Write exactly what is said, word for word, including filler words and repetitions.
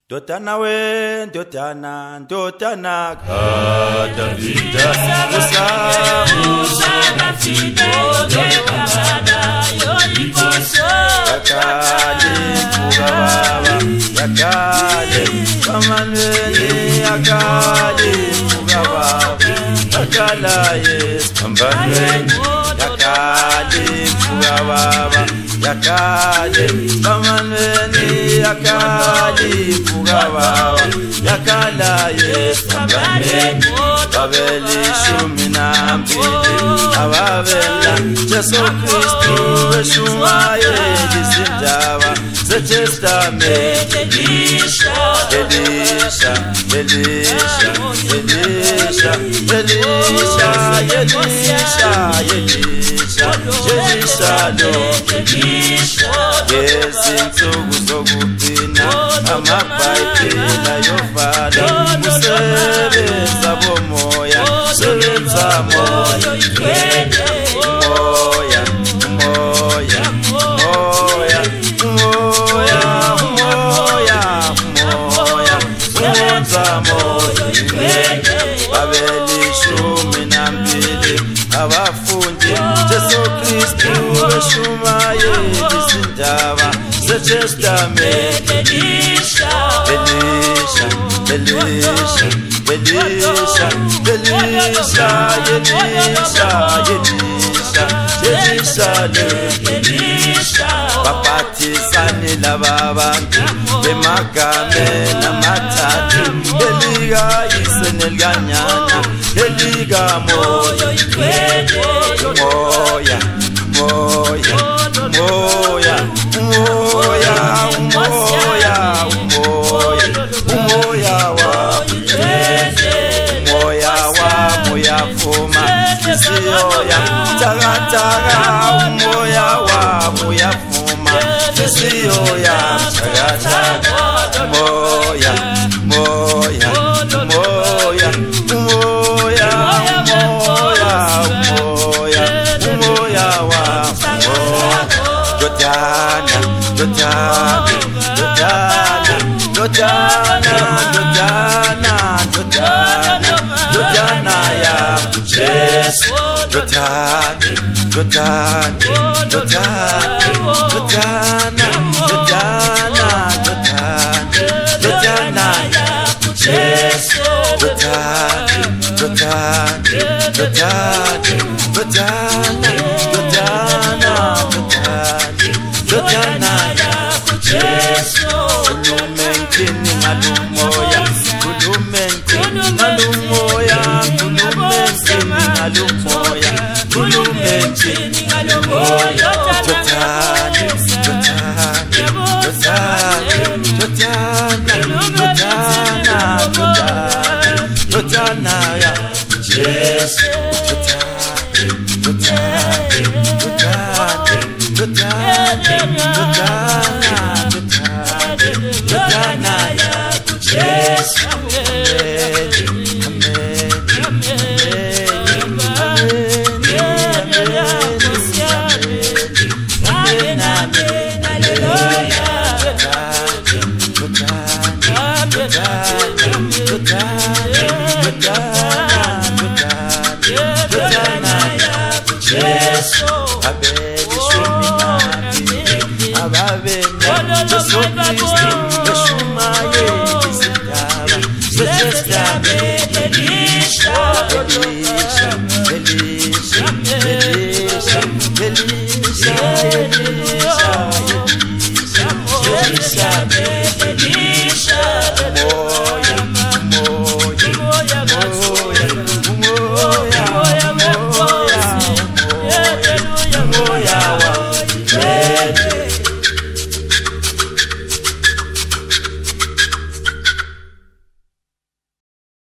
Dotana we, Dotana, Dotana, Davida, Usana Fido, Dotana, Yoliposo, Yakali, Mugawaba, Yakali, Kamanweni, Yakali, Mugawaba, Yakalaye, Kambanweni, Yakali, Mugawaba, Yakali, Kamanweni, Yakali, Mugawaba, Yakalaye, Kambanweni, Babeli Shumina Mbili, Ababela, Jesu Kristu, Shumaye, Disinjava, the Testament, Elisha, Elisha, Elisha, Elisha, Elisha, Elisha, Elisha, Elisha, Elisha, yes, into Guzogupina, Amapaitina, your father, Musebenza Bomoya, Sebenza Moya, Moya, Moya, Moya, Moya, Moya, Moya, Sebenza Moya, Babeli Shumina Mbili, Abafundi, Jesu Kristu, Shumaye, Disinjava, the Testament, Elisha, Elisha, Elisha, Elisha, Elisha, Elisha, Elisha, Elisha, Bapatizani lababantu bemagame namathathu Eliga isenelganyana Eliga moyo moya moya moya moya moya moya moya wa moya wa moya fuma siyoya tagataga moya wa moya fuma siyoya tagataga moya moya moya moya moya moya moya wa Dotana Dotana Dotana Dotana Dotana Dotana Dotana ya Jesu Dotana Dotana Dotana Dotana Dotana Dotana ya Jesu Dotana Dotana Dotana Dotana Dotana Dotana ya Jesu Kulumenkini malumoya Kulumenkini malumoya Kulumenkini malumoya Kulumenkini malumoya Dotana Dotana Dotana Dotana Dotana Dotana ya Jesu Dotana Dotana Dotana Dotana ya Jesu Abeli Shumina Ababela Jesu Kristu Shumaye Disinjava the Testament Elisha, Elisha Elisha Elisha Elisha Elisha Elisha Elisha,